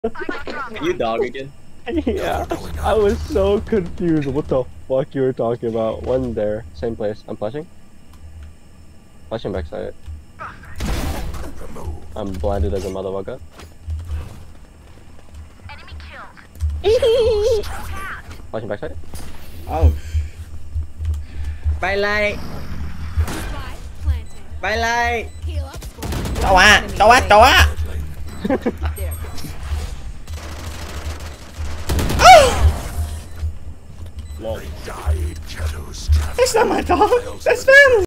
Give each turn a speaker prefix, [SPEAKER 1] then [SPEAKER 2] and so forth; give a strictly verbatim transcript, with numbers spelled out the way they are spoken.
[SPEAKER 1] Are you dog again?
[SPEAKER 2] Yeah, I was so confused what the fuck you were talking about. One there, same place. I'm flashing. Flashing backside. I'm blinded as a motherfucker.
[SPEAKER 3] Enemy killed.
[SPEAKER 2] Flashing backside.
[SPEAKER 1] Oh. Bye light. Bye light.
[SPEAKER 4] Đâu á, đâu á, đâu á.
[SPEAKER 2] Lol.
[SPEAKER 4] It's not my dog. That's family.